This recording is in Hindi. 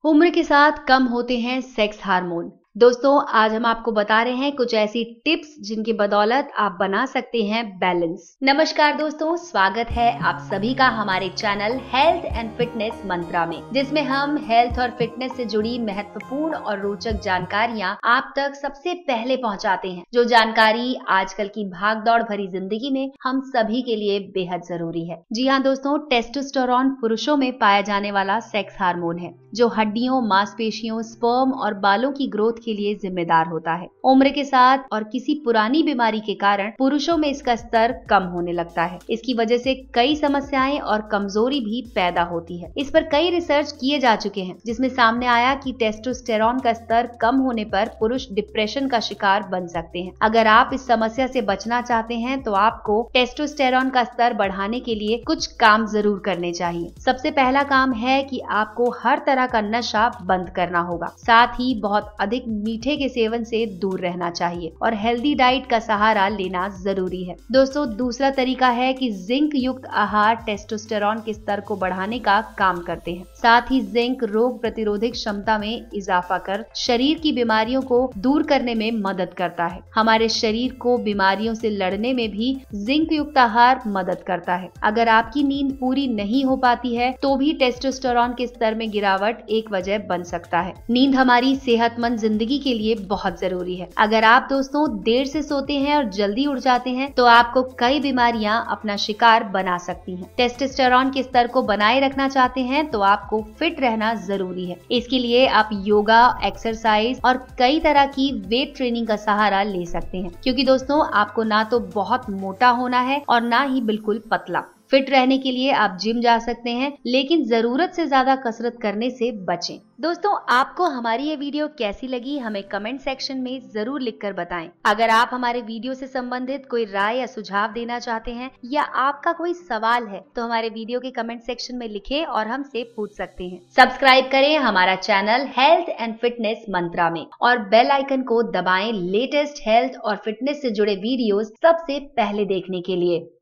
उम्र के साथ कम होते हैं सेक्स हार्मोन। दोस्तों, आज हम आपको बता रहे हैं कुछ ऐसी टिप्स जिनकी बदौलत आप बना सकते हैं बैलेंस। नमस्कार दोस्तों, स्वागत है आप सभी का हमारे channel health and fitness mantra में, जिसमें हम हेल्थ और फिटनेस से जुड़ी महत्वपूर्ण और रोचक जानकारियां आप तक सबसे पहले पहुंचाते हैं। जो जानकारी आजकल की भागदौड़ भरी जिंदगी में हम सभी के लिए बेहद जरूरी है। जी हाँ दोस्तों, टेस्टोस्टेरोन पुरुषों में पाया जाने वाला सेक्स हार्मोन है, जो हड्डियों, मांसपेशियों, स्पर्म और बालों की ग्रोथ के लिए जिम्मेदार होता है। उम्र के साथ और किसी पुरानी बीमारी के कारण पुरुषों में इसका स्तर कम होने लगता है। इसकी वजह से कई समस्याएं और कमजोरी भी पैदा होती है। इस पर कई रिसर्च किए जा चुके हैं, जिसमें सामने आया कि टेस्टोस्टेरोन का स्तर कम होने पर पुरुष डिप्रेशन का शिकार बन सकते हैं। अगर आप इस समस्या से बचना चाहते हैं तो आपको टेस्टोस्टेरोन का स्तर बढ़ाने के लिए कुछ काम जरूर करने चाहिए। सबसे पहला काम है कि आपको हर तरह का नशा बंद करना होगा। साथ ही बहुत अधिक मीठे के सेवन से दूर रहना चाहिए और हेल्दी डाइट का सहारा लेना जरूरी है। दोस्तों, दूसरा तरीका है कि जिंक युक्त आहार टेस्टोस्टेरोन के स्तर को बढ़ाने का काम करते हैं। साथ ही जिंक रोग प्रतिरोधक क्षमता में इजाफा कर शरीर की बीमारियों को दूर करने में मदद करता है। हमारे शरीर को बीमारियों से लड़ने में भी जिंक युक्त आहार मदद करता है। अगर आपकी नींद पूरी नहीं हो पाती है तो भी टेस्टोस्टेरोन के स्तर में गिरावट एक वजह बन सकता है। नींद हमारी सेहतमंद जिंदगी के लिए बहुत जरूरी है। अगर आप दोस्तों देर से सोते हैं और जल्दी उठ जाते हैं तो आपको कई बीमारियां अपना शिकार बना सकती हैं। टेस्टोस्टेरोन के स्तर को बनाए रखना चाहते हैं तो आपको फिट रहना जरूरी है। इसके लिए आप योगा, एक्सरसाइज और कई तरह की वेट ट्रेनिंग का सहारा ले सकते हैं, क्योंकि दोस्तों आपको ना तो बहुत मोटा होना है और ना ही बिल्कुल पतला। फिट रहने के लिए आप जिम जा सकते हैं, लेकिन जरूरत से ज्यादा कसरत करने से बचें। दोस्तों, आपको हमारी ये वीडियो कैसी लगी हमें कमेंट सेक्शन में जरूर लिखकर बताएं। अगर आप हमारे वीडियो से संबंधित कोई राय या सुझाव देना चाहते हैं या आपका कोई सवाल है तो हमारे वीडियो के कमेंट सेक्शन में लिखें और हमसे पूछ सकते हैं। सब्सक्राइब करें हमारा channel health and fitness mantra में और बेल आइकन को दबाएं लेटेस्ट हेल्थ और फिटनेस से जुड़े वीडियोस सबसे पहले देखने के लिए।